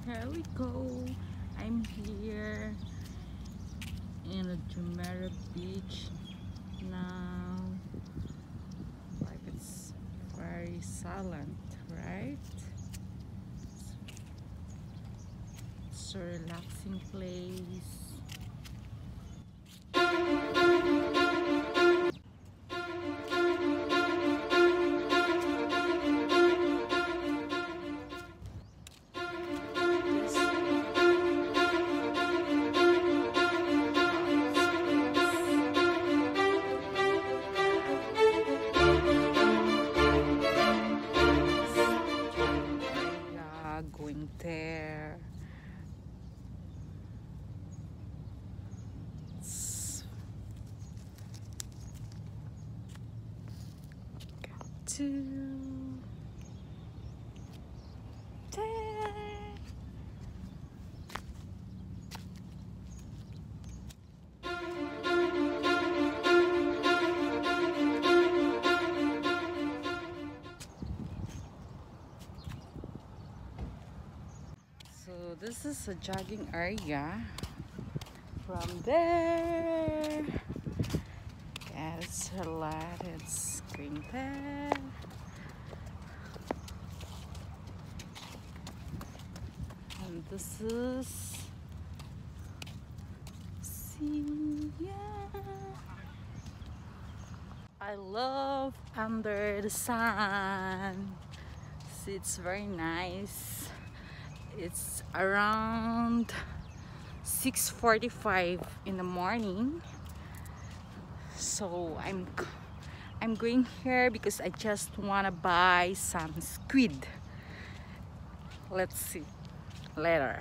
Here we go. I'm here in the Jumeirah Beach now. Like it's very silent, right? It's a relaxing place. Going there. To there. So this is a jogging area. From there, yeah, it's a lot. It's going there. And this is I love under the sun. See, it's very nice. It's around 6:45 in the morning. So I'm going here because I just wanna buy some squid. Let's see later.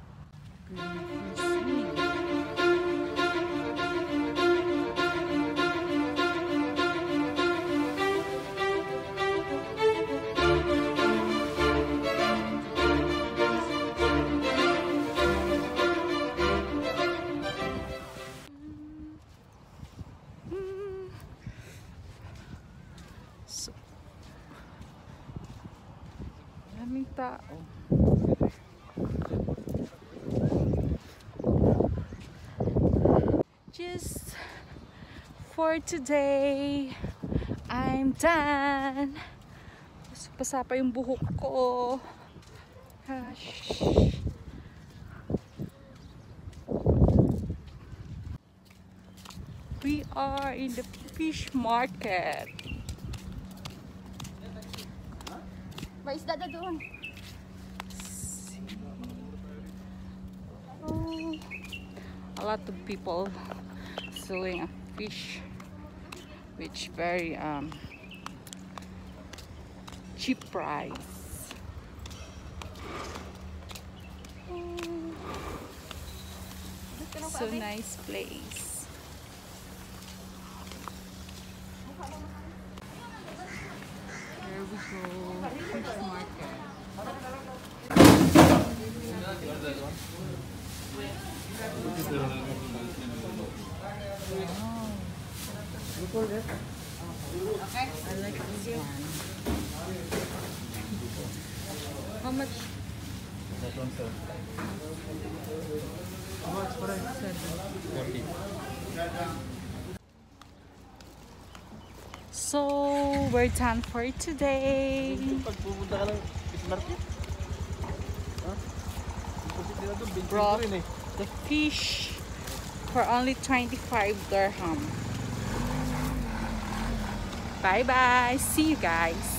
So, maraming tao. Just for today, I'm done. Basa pa yung buhok ko. Gosh. We are in the fish market. May isda na doon. Oh, a lot of people selling a fish, which very cheap price. So nice place. Here we go, fish market. Okay. I like this one. How much? That one, sir. How much for it? 40. So we're done for today. Brought the fish for only 25 dirham. Bye bye. See you guys.